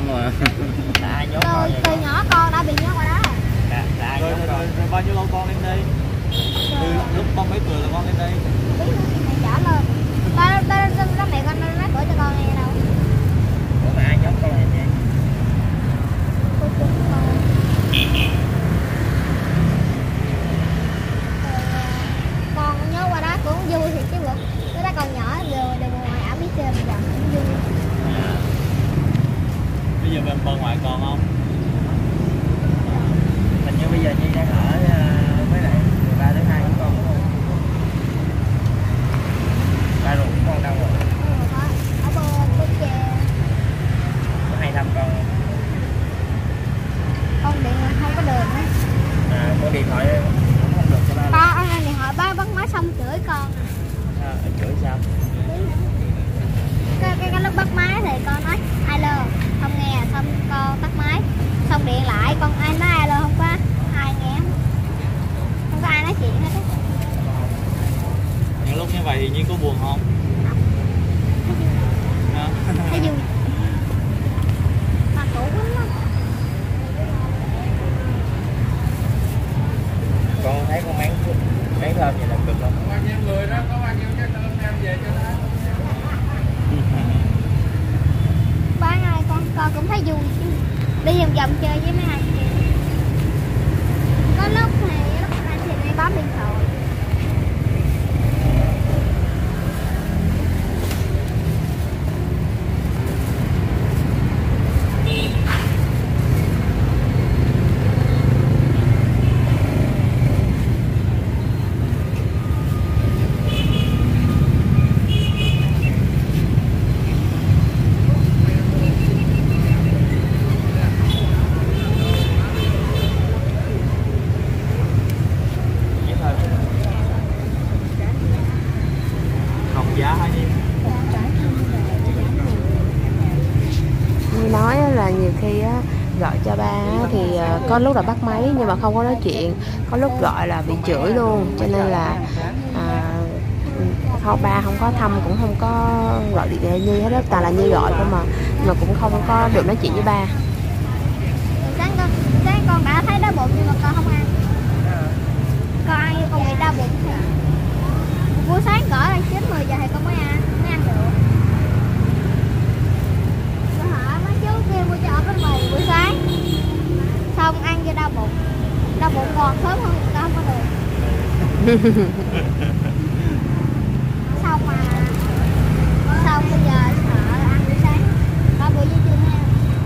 mà. Ai nhốt con vậy? Từ nhỏ con đã bị nhốt qua đó Rồi bao nhiêu lâu con lên đây? Từ lúc con mấy tuổi là con lên đây? mẹ chở lên đó mẹ con nói cửa cho con nghe đâu. Ủa mà ai nhốt con vậy nha? Con nhớ qua đó cũng vui thì chứ lực cái đó còn nhỏ rồi đều ngoài ảo biết chơi bây giờ cũng vui. Bây giờ bên bà ngoại con không? Hình như bây giờ Nhi đang ở với lại 3 đến 2 của con đúng không? Ba ruột của con đâu rồi? Ở bên kia. Có hay thăm con không? Con điện không có đường á. Có điện thoại cũng không được cho ba. Con ăn điện thoại ba bắt máy xong chửi con. Chửi sao? Cái lúc bắt máy thì con nói alo không nghe, xong con tắt máy, xong điện lại con ai nói alo không có ai nghe, không có ai nói chuyện hết á. Những lúc như vậy thì Nhi có buồn không? Thấy vui. Mà cũ lắm. Con thấy con bán thơm vậy là cực không? Có bao nhiêu người đó, có bao nhiêu cái thơm đem về cho nó. Bán ai con cũng thấy vui chứ. Đi vòng vòng chơi với mấy anh kia. Có lúc anh thì đi bấm điện thoại. Giá hả Nhi? Như nói là nhiều khi á, gọi cho ba á, thì có lúc là bắt máy nhưng mà không có nói chuyện, có lúc gọi là bị chửi luôn, cho nên là không, ba không có thăm cũng không có gọi điện thoại Nhi hết đó, toàn là Nhi gọi thôi mà cũng không có được nói chuyện với ba. Sáng con đã thấy đau bụng nhưng mà con không ăn. Con ăn con bị đau bụng thì buổi sáng cỡ 9-10 giờ thì con mới ăn được. Rồi hả mấy chú kêu mua cho ổ bánh mì buổi sáng, xong ăn cho đau bụng còn sớm hơn người ta không có được. Xong bây giờ sợ ăn buổi sáng có buổi với trưa ha.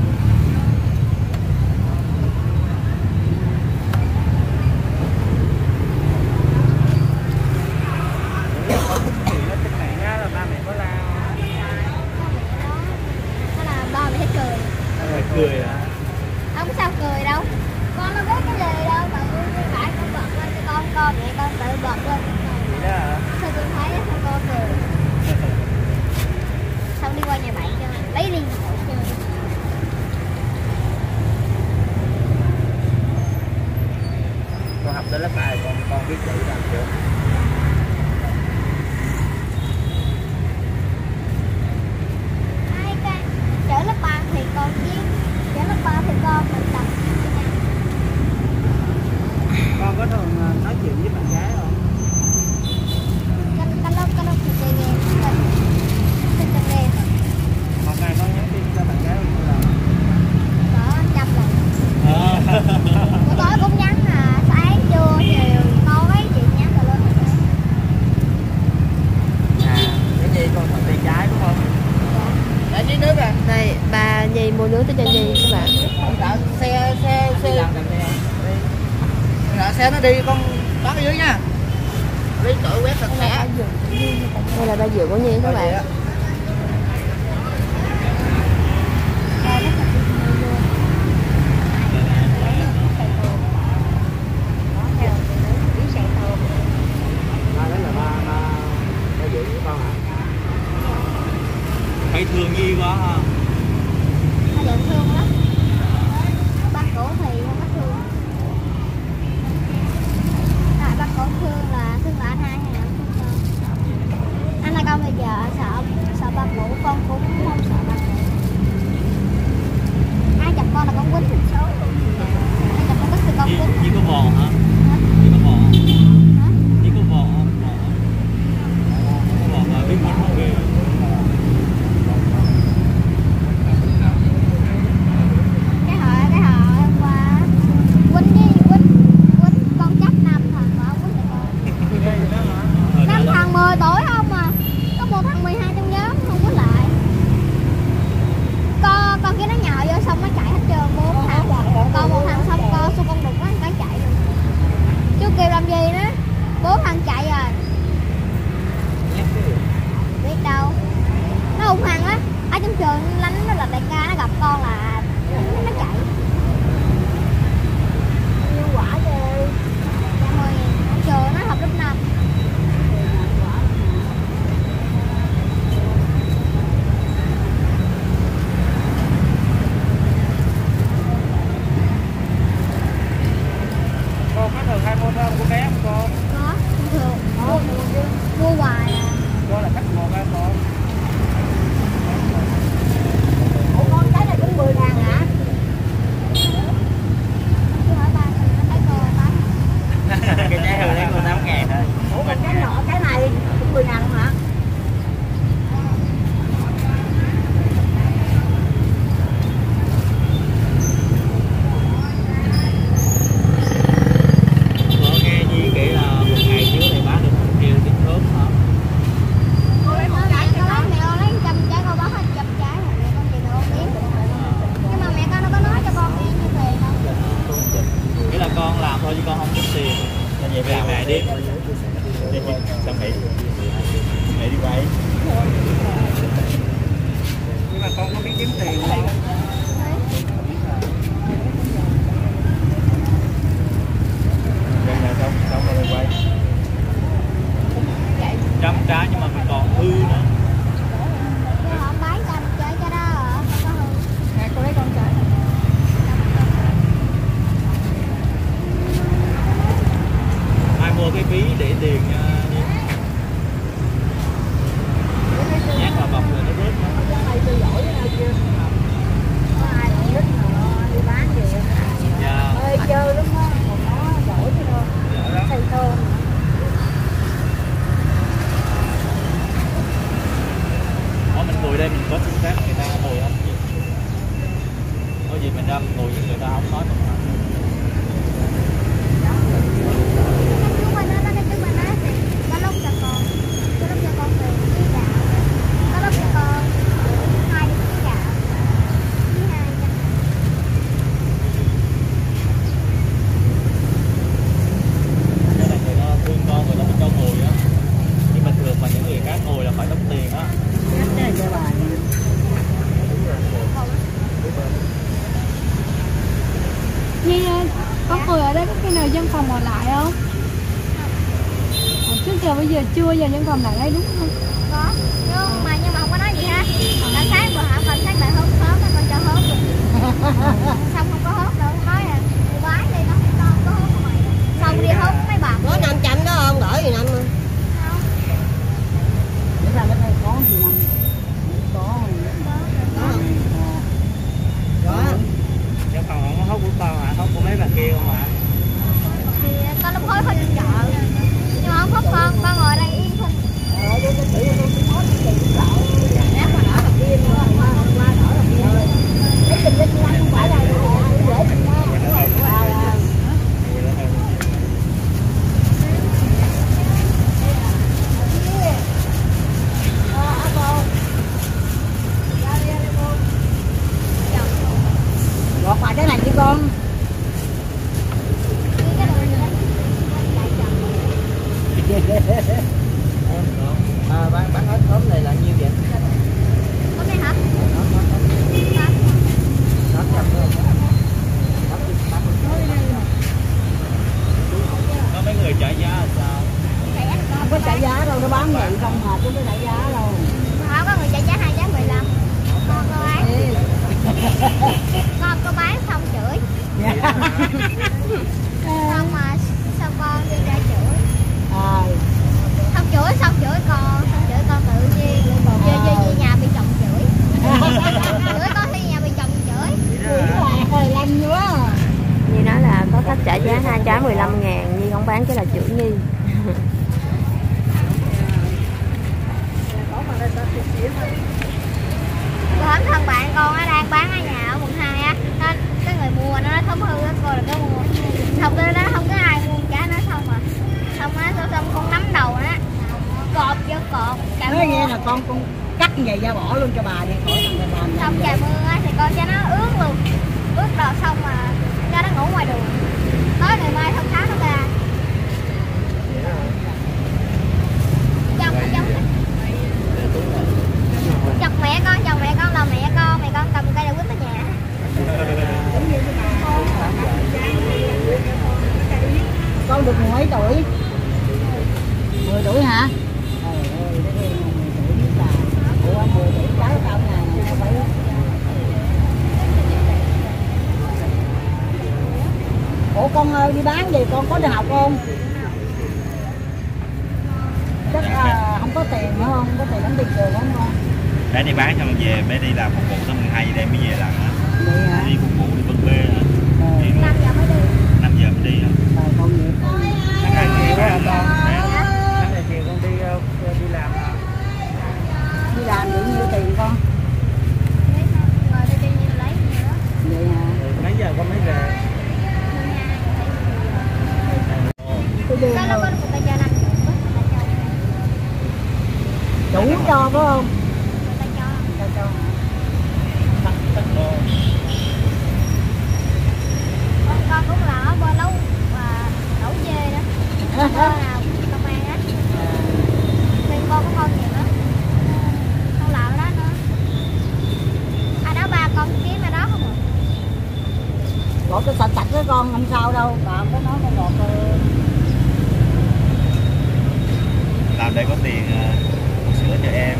Cười à? Không sao cười đâu, con nó biết cái gì đâu, tự nhiên lại con bật lên cho con vậy con tự bật lên. Vậy đó hả? Sao tôi thấy sao con cười. Xong đi qua nhà bạn cho lấy điện thoại chơi. Con học tới lớp 3 thì con biết chữ làm chưa? Chở lớp 3 thì con biết, chở lớp 3 thì con mình tập. Con có thường nói chuyện với bạn gái không? Cái lúc thì chơi game, chơi game. Một ngày con nhắn tin cho bạn gái không là? Có 100 lần. Buổi tối cũng nhắn sáng, trưa, chiều, tối chị nhắn rồi lên. Cái gì con thật tay trái đúng không? Để dưới nước à? Đây ba Nhi mua nước tới cho Nhi các bạn. Đợi xe xe nó đi con bắn ở dưới nha. Đi tự quét sạch sẽ. Đây là ba dừa của Nhi các bạn. Thấy thương Nhi quá ha. Nó dễ thương lắm. Ba cổ thì không có thương. Tại ba cổ thương là anh hai hay là anh không thương. Anh là con bây giờ sợ đi. Đi xong mẹ đi quay. Nhưng mà con có biết kiếm tiền không? Xong rồi quay. Trăm trái nhưng mà mình còn hư nữa. Họ bán cho mình chơi cho đó hả? Không có hư. Nè cô lấy con chơi. Ai mua cái ví để tiền nha. Nhét vào bọc rồi nó rớt. Có ai cũng thích mà đi bán gì. Dạ. Ơi chơi lắm á, còn nó giỏi chứ đâu. Thầy tôm. Mình ngồi đây mình có xin phép người ta ngồi không? Có gì mình ra mình ngồi người ta không nói mình. Có lúc cho con về ký gạo, có lúc cho con 2 ký gạo, ký 2 trăm. Đây là người ta thương con người ta mới cho ngồi á. Nhưng bình thường mà những người khác ngồi là phải đóng tiền á. Nhi ơi, có người ở đây có khi nào dân phòng ở lại không? Trước giờ bây giờ chưa giờ dân phòng lại đây đúng không? Có, nhưng mà không có nói gì ha. Đã sáng bữa hả, cảnh sát lại hốt sớm con cho hốt luôn. Xong không có hốt đâu, nói là đi bán đi, nó không có hốt mày. Xong đi hốt mấy bà. Có 500 đó không? Gửi gì năm không? Để ra bên đây có gì nằm. Có. Có. Chứ còn không có hốt của con hả? Hốt của mấy bà kia không hả? Thì con lúc hối đi chợ. Nhưng mà không hốt con ngồi đây yên không. Gọt lại cái này đi con. Bán hết khóm này là nhiêu vậy? Hôm nay hả? Có mấy người trả giá là sao? Không có trả giá đâu, nó bán vậy không mà chứ không có trả giá đâu. Không có người trả giá 2 giá 15. Con có bán. Con có bán xong chửi. Xong mà xong con đi ra chửi. Xong chửi con tự nhiên về nhà bị chồng chửi. Chửi con khi nhà bị chồng chửi. Lanh quá. Nhi nói là có khách trả giá 2 trái 15.000, Nhi không bán chứ là chửi Nhi. Hôm thân bạn con á đang bán ở nhà ở quận 2 á, cái người mua nó nói thấm hư á, coi là cái mua. Xong rồi nó không có ai mua cá nó xong rồi. Xong con nắm đầu nó cọp vô cọp. Nói nghe là con cắt như vậy ra bỏ luôn cho bà đi khỏi thằng bà. Xong trời mưa á thì con cho nó ướt luôn. Ướt đồ xong mà cho nó ngủ ngoài đường. Tối ngày mai thông tháng nó ra. Chọc mẹ con là mẹ con cầm cây đào quýt ở nhà. Con được mấy tuổi? 10 tuổi hả? Trời ơi, để em 10 tuổi biết là. Ủa 10 tuổi cháu tao này nó phải. Ủa con ơi đi bán gì con có đi học không? Chắc không có tiền nữa không? Có tiền đóng tiền trường không con? Bé đi bán xong về, bé đi làm phục vụ tới 12 giờ đêm mới về lần á. Vậy hả? Đi phục vụ đi bưng bê hả? 5 giờ mới đi. 5 giờ mới đi hả? Rồi con nhiều con. Sáng nay chiều hả con? Sáng nay chiều con đi làm hả? Đi làm được nhiêu tiền con? Ngồi đây đi nhiều lấy nhiều đó. Vậy hả? Mấy giờ con mới về? Tôi đưa Có lúc có người ta cho 5 triệu, người ta cho. chủ cho phải không? Người ta cho. Cho cho. Con cũng là ở bơ lấu và đổ dê đó. bỏ cái sạch sạch với con không sao đâu, làm cái nó ngọt rồi. Làm đây có tiền mua sữa cho em.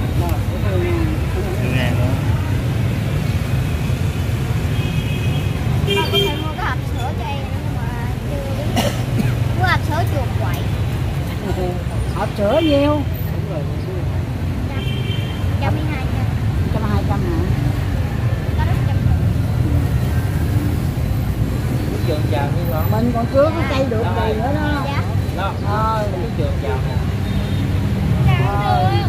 Đưa em đó. Con có thể mua cái hộp sữa cho em nhưng mà chưa biết. Mua hộp sữa chuột quậy. Hộp sữa nhiêu? 120 trăm. 200 hả? Có rất trăm. Trường chào như con. Mình còn chưa có cây được gì nữa đó. Dạ. Đó. Rồi. Trường chào nè. Dạ.